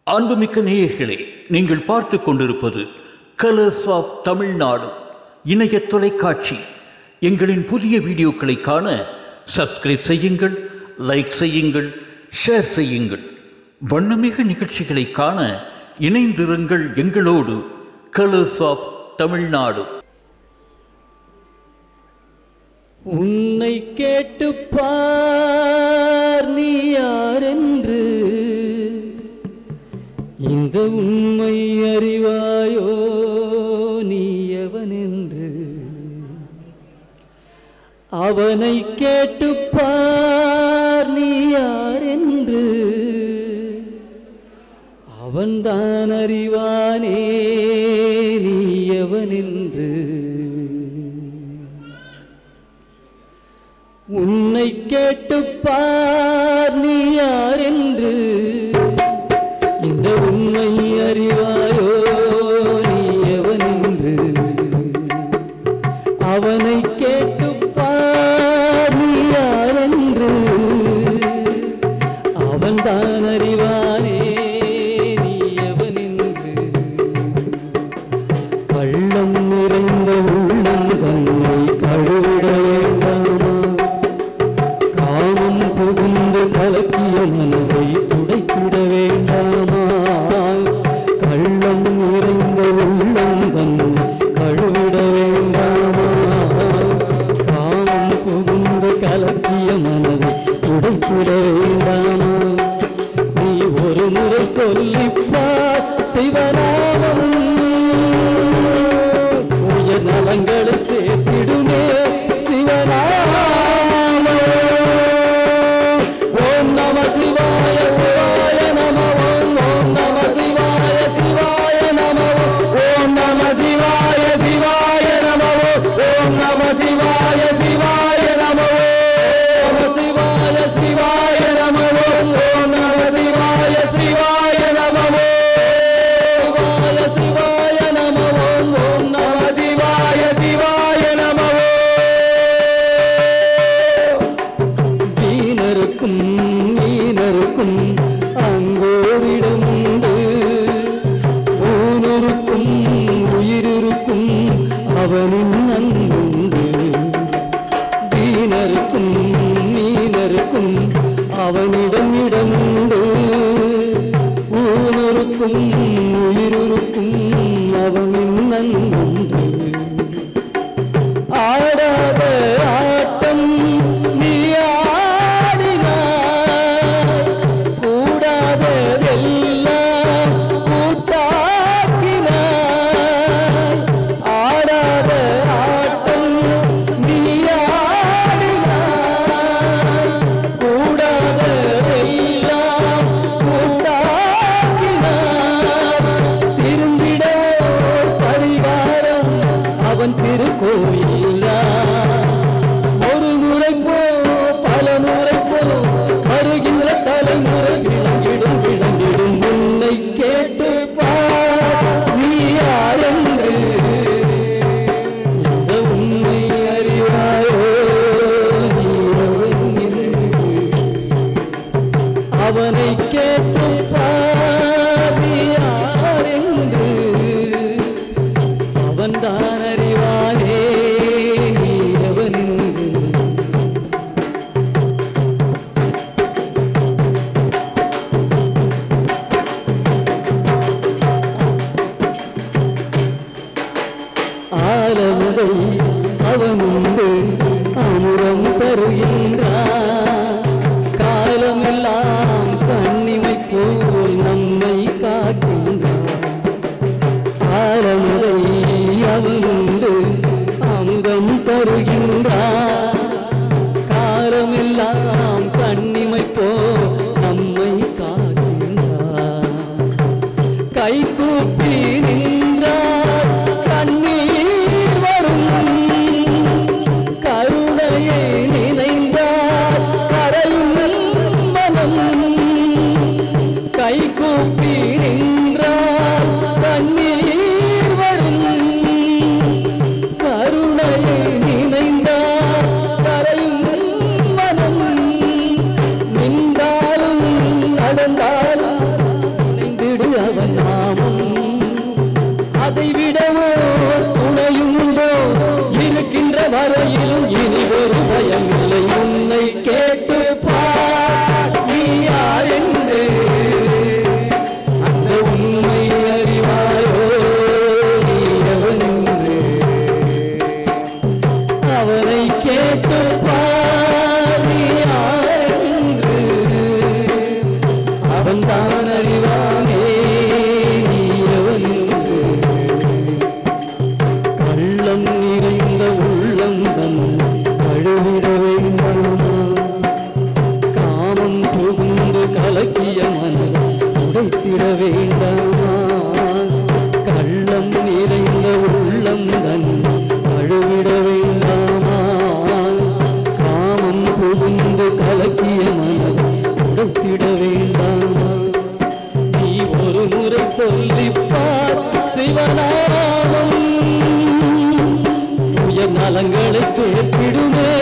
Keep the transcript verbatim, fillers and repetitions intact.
அன்புமிக்க நேயர்களே, நீங்கள் பார்த்து கொண்டிருப்பது கலர்ஸ் ஆஃப் தமிழ்நாடு இணைய தொலைக்காட்சி. எங்களின் புதிய வீடியோக்களை காண சப்ஸ்கிரைப் செய்யுங்கள், லைக் செய்யுங்கள், ஷேர் செய்யுங்கள். வண்ணமிகு நிகழ்ச்சிகளை காண இணைந்திருங்கள் எங்களோடு. Colours of Tamil Nadu. உன்னை கேட்டு பார் நீ யாரென்று, இந்த உண்மை அறிவாயோ நீ எவனென்று. அவனை கேட்டு பார் நீ யாரென்று, அவன்தான் அறிவானே நீ எவனென்று. உன்னை கேட்டு பார் நீ யாரென்று, இந்த உண்மை அறிவாயோ நீ எவனென்று. அவனை கேட்டு பார் நீ யாரென்று, அவன்தான் அறிவானே நீ எவனென்று. கள்ளம் நிறைந்த உள்ளம் தன்னை கழுவிட வேண்டாமா, காமம் புகுந்து கலக்கிய மனதை துடைத்திட வேண்டாமா. கள்ளம் நிறைந்த உள்ளம் தன்னை கழுவிட வேண்டாமா, காமம் புகுந்து கலக்கிய மனதை துடைத்திட வேண்டாமா. நீ ஒரு முறை சொல்லிப்பார் சிவநாமம், உயர் நலங்களை சேர்த்திடுமே சிவநாமம். ஓம் நம சிவாய சிவாய நம ஓம், ஓம் நம சிவாய சிவாய நம ஓம், நம சிவாய சிவாய நம ஓம், நம சிவாய சிவாய நம ஓம், நம சிவாய சிவாய நம ஓம், நம சிவாய சிவாய நம ஓம், சிவாய நம ஓம், ஓம் நம சிவாய சிவாய நம ஓம். வீணருக்கும் மீனருக்கும் அங்கோரிடம் உண்டு, ஊனருக்கும் உயிரிருக்கும் அவனின் அன்புண்டு. வீணருக்கும் மீனருக்கும் அவனிடம் இடம் உண்டு, ஊனருக்கும் உயிரிருக்கும் அவனின் அன்புண்டு. ஆடாத ஆட்டம் நீ ஆடினாய், கூடாததெல்லாம் கூட்டாக்கினாய். ஆடாத ஆட்டம் நீ ஆடினாய், கூடாததெல்லாம் கூட்டாக்கினாய். திரும்பிடவோ பரிகாரம் அவன் திருக்கோயிலா. ஒரு முறை போ பல முறை போ, வருகின்ற தலைமுறை விளங்கிடும் விளங்கிடும். உன்னை கேட்டு பார் நீ யாரென்று, இந்த உண்மை அறிவாயோ நீ எவனென்று. அவனை கேட்டு பார் நீ யாரென்று, அவன்தான் அறிவானே நீ எவனென்று. ஆலமுதை அவனுண்டு அமுரம் தருகின்றான், காலமெல்லாம் கண்ணிமை போல் நம்மை காக்கின்றான். ஆலமுதை அவனுண்டு அமுதம் தருகின்றான், காலமெல்லாம் கண்ணிமை போல் நம்மை காக்கின்றான். கை கூப்பி நின்றார் கண்ணீர் வரும், கருணையை நினைந்தார் கரையும் மனம். கை கூப்பி நின்றார் கண்ணீர் வரும், கருணையை நினைந்தார் கரையும் மனம். நின்றாலும் நடந்தாலும் வைத்திட வேண்டாமா கள்ளம் நிறைந்த உள்ளம் தன் அழுவிட வேண்டாமா காமம் புகுந்து கலக்கிய மனம் உடைத்திட வேண்டாமா நீ ஒரு முறை சொல்லிப்பார் சிவநாமம் உயர் நலங்களை சேர்த்திடுமே